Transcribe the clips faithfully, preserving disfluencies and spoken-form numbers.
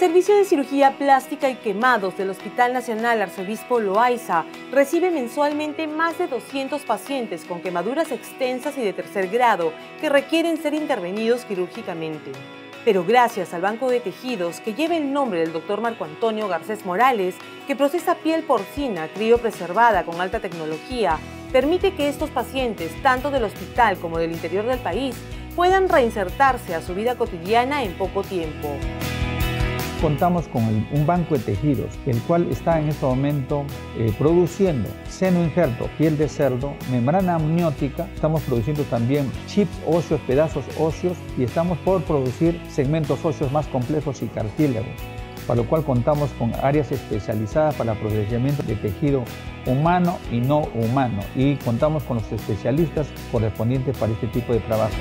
Servicio de Cirugía Plástica y Quemados del Hospital Nacional Arzobispo Loaiza recibe mensualmente más de doscientos pacientes con quemaduras extensas y de tercer grado que requieren ser intervenidos quirúrgicamente. Pero gracias al Banco de Tejidos, que lleva el nombre del doctor Marco Antonio Garcés Morales, que procesa piel porcina criopreservada con alta tecnología, permite que estos pacientes, tanto del hospital como del interior del país, puedan reinsertarse a su vida cotidiana en poco tiempo. Contamos con el, un banco de tejidos, el cual está en este momento eh, produciendo seno injerto, piel de cerdo, membrana amniótica, estamos produciendo también chips óseos, pedazos óseos y estamos por producir segmentos óseos más complejos y cartílagos, para lo cual contamos con áreas especializadas para procesamiento de tejido humano y no humano y contamos con los especialistas correspondientes para este tipo de trabajo.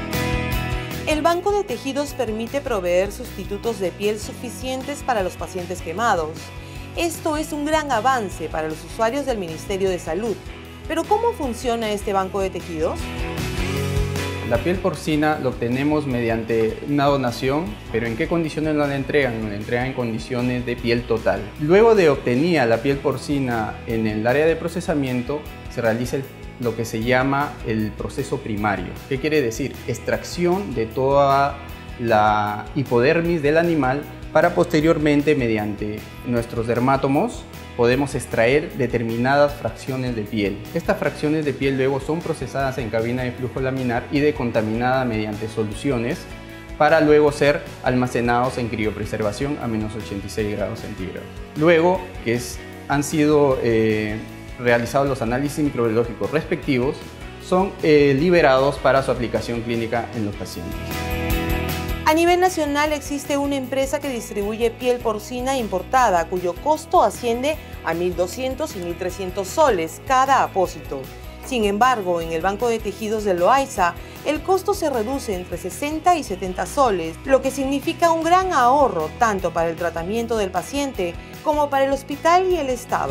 El Banco de Tejidos permite proveer sustitutos de piel suficientes para los pacientes quemados. Esto es un gran avance para los usuarios del Ministerio de Salud. Pero ¿cómo funciona este Banco de Tejidos? La piel porcina lo obtenemos mediante una donación, pero ¿en qué condiciones nos la entregan? Nos la entregan en condiciones de piel total. Luego de obtenida la piel porcina en el área de procesamiento, se realiza el lo que se llama el proceso primario. ¿Qué quiere decir? Extracción de toda la hipodermis del animal para posteriormente, mediante nuestros dermátomos, podemos extraer determinadas fracciones de piel. Estas fracciones de piel luego son procesadas en cabina de flujo laminar y decontaminadas mediante soluciones para luego ser almacenados en criopreservación a menos ochenta y seis grados centígrados. Luego, que es, han sido eh, realizados los análisis microbiológicos respectivos, son eh, liberados para su aplicación clínica en los pacientes. A nivel nacional existe una empresa que distribuye piel porcina importada, cuyo costo asciende a mil doscientos y mil trescientos soles cada apósito. Sin embargo, en el Banco de Tejidos de Loaiza, el costo se reduce entre sesenta y setenta soles, lo que significa un gran ahorro tanto para el tratamiento del paciente como para el hospital y el Estado.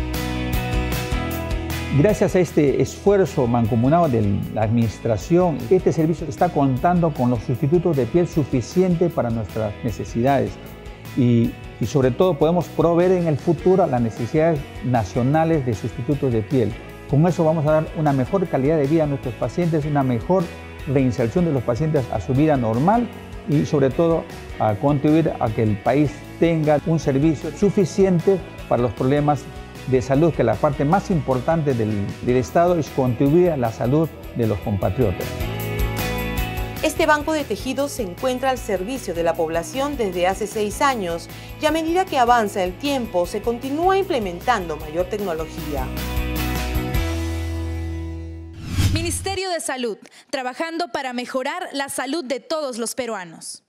Gracias a este esfuerzo mancomunado de la administración, este servicio está contando con los sustitutos de piel suficientes para nuestras necesidades y, y sobre todo podemos proveer en el futuro las necesidades nacionales de sustitutos de piel. Con eso vamos a dar una mejor calidad de vida a nuestros pacientes, una mejor reinserción de los pacientes a su vida normal y sobre todo a contribuir a que el país tenga un servicio suficiente para los problemas de salud, que la parte más importante del, del Estado es contribuir a la salud de los compatriotas. Este Banco de Tejidos se encuentra al servicio de la población desde hace seis años y a medida que avanza el tiempo se continúa implementando mayor tecnología. Ministerio de Salud, trabajando para mejorar la salud de todos los peruanos.